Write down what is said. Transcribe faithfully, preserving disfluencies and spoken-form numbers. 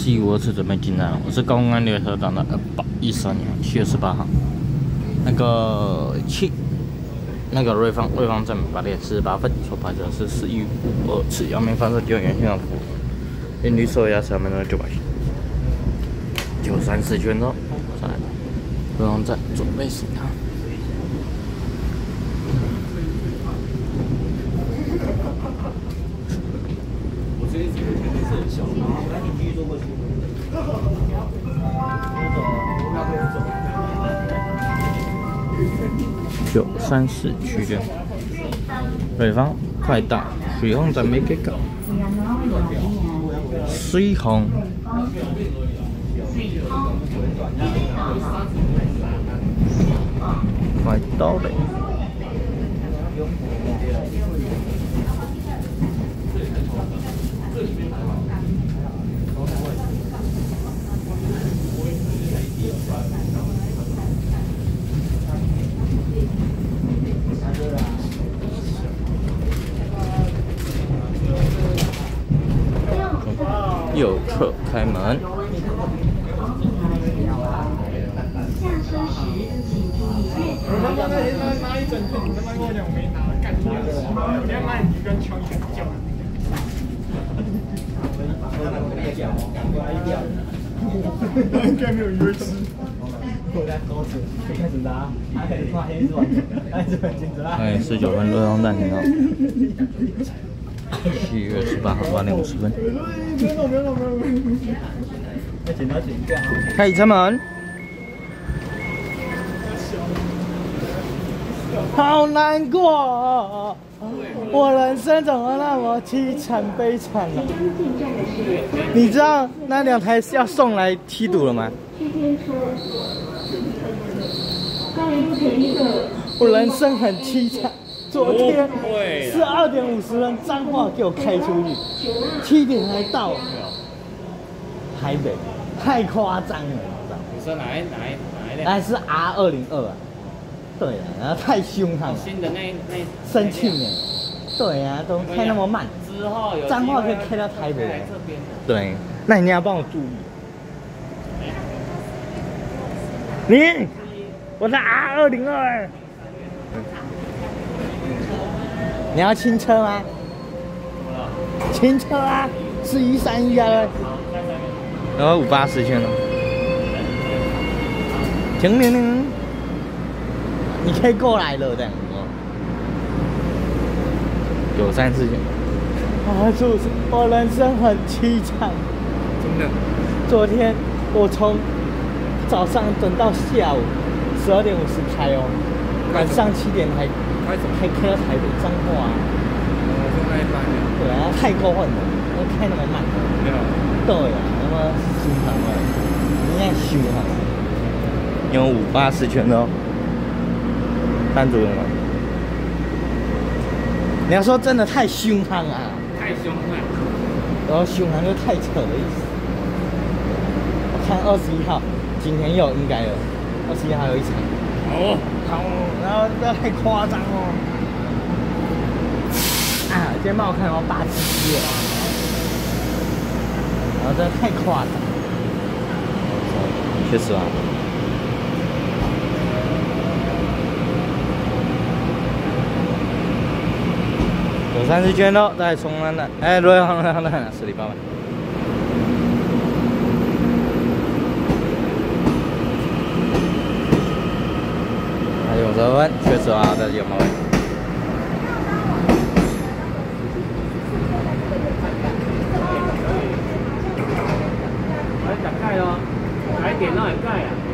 四一五二次准备进站了，我是公安列车长的二八一三年七月十八号。那个七，那个瑞芳瑞芳站八点四十八分，所排的是四一五二次，阳明发射救援现场服务。频率收压三百多九百七，九三四圈钟，上来，瑞芳站准备行航。 九三四区间，瑞芳快到，水洪站没给搞，水洪，快到了。 右侧开门。下车时，请注意月台。我他妈那天拿一整天，你他妈跟我讲我没拿，干你娘！我今天拿你跟枪一样。应该没有约吃。我在高速开始拿，开始画黑是吧？开始很紧张。 哎，十九分，瑞芳站停到。 七月十八号八点五十分。 没有没有没有没有。要紧要紧， 开车门。好难过啊！我人生怎么那么凄惨悲惨呢、啊？你知道那两台是要送来梯度了吗？我人生很凄惨。 昨天十二点五十分，彰化给我开出去，七点才到台北，太夸张了， 你说哪一哪一哪一辆？ 还是 R 二零二啊？对啊，然后太凶悍了。 新的那那生气呢？对啊，都开那么慢。 之后有彰化可以开到台北来这边。 对，那你要帮我注意。你，我的 R 二零二。 你要清车吗？清车啊，四一三一啊。然后五八十圈了。停停停！你可以过来了的。九三四圈。啊，主持，我人生很凄惨。 真的。 昨天我从早上等到下午十二点五十开哦，晚上七点还。 开开开到台北彰化啊！ 我说那一班的。 对啊，太过分了，我开那么慢。 没有。 对啊，那么凶悍啊！你也凶悍。有五八十圈哦，班主任吗？你要说真的太凶悍啊！ 太凶悍。 然后凶悍就太扯的意思。我看二十一号，今天有应该有，二十一号有一场。哦。 好，然后不要太夸张哦。啊，今天帮我看到八七七了，然后真的太夸张。确实啊。有三十圈喽，再冲浪的，哎，罗阳浪的十里八弯。 九十分，确实啊，这有毛病。 来打盖咯，来点那盖啊。